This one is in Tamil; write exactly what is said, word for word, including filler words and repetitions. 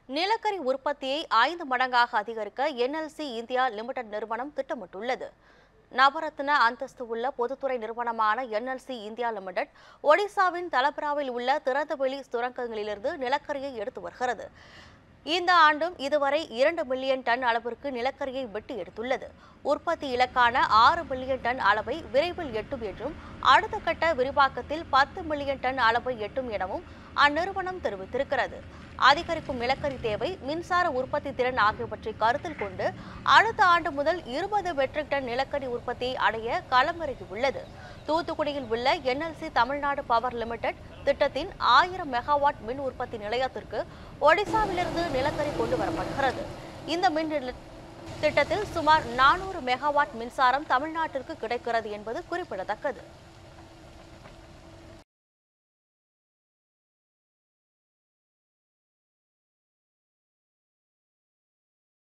நிலக்கரி உற்பத்தியை ஐந்து மடங்காக அதிகரிக்க என்எல்சி இந்தியா லிமிடெட் நிறுவனம் திட்டமிட்டுள்ளது. நவரத்ன அந்தஸ்து உள்ள பொதுத்துறை நிறுவனமான என்எல்சி இந்தியா லிமிடெட் ஒடிசாவின் தலபிராவில் உள்ள திறந்தவெளி சுரங்கங்களிலிருந்து நிலக்கரியை எடுத்து வருகிறது. இந்த ஆண்டும் இதுவரை இரண்டு மில்லியன் டன் அளவிற்கு நிலக்கரியை வெட்டி எடுத்துள்ளது. உற்பத்தி இலக்கான ஆறு மில்லியன் டன் அளவை விரைவில் எட்டும் என்றும் அடுத்த கட்ட விரிவாக்கத்தில் பத்து மில்லியன் டன் அளவை எட்டும் எனவும் அந்நிறுவனம் தெரிவித்திருக்கிறது. அதிகரிக்கும் நிலக்கரி தேவை, மின்சார உற்பத்தி திறன் ஆகியவற்றை கருத்தில் கொண்டு அடுத்த ஆண்டு முதல் இருபது மெட்ரிக் டன் நிலக்கரி உற்பத்தியை அடைய களமிறங்கியுள்ளது. தூத்துக்குடியில் உள்ள என்எல்சி தமிழ்நாடு பவர் லிமிடெட் திட்டத்தின் ஆயிரம் மெகாவாட் மின் உற்பத்தி நிலையத்திற்கு ஒடிசாவிலிருந்து நிலக்கரி கொண்டு வரப்படுகிறது. இந்த மின் திட்டத்தில் சுமார் நானூறு மெகாவாட் மின்சாரம் தமிழ்நாட்டிற்கு கிடைக்கிறது என்பது குறிப்பிடத்தக்கது.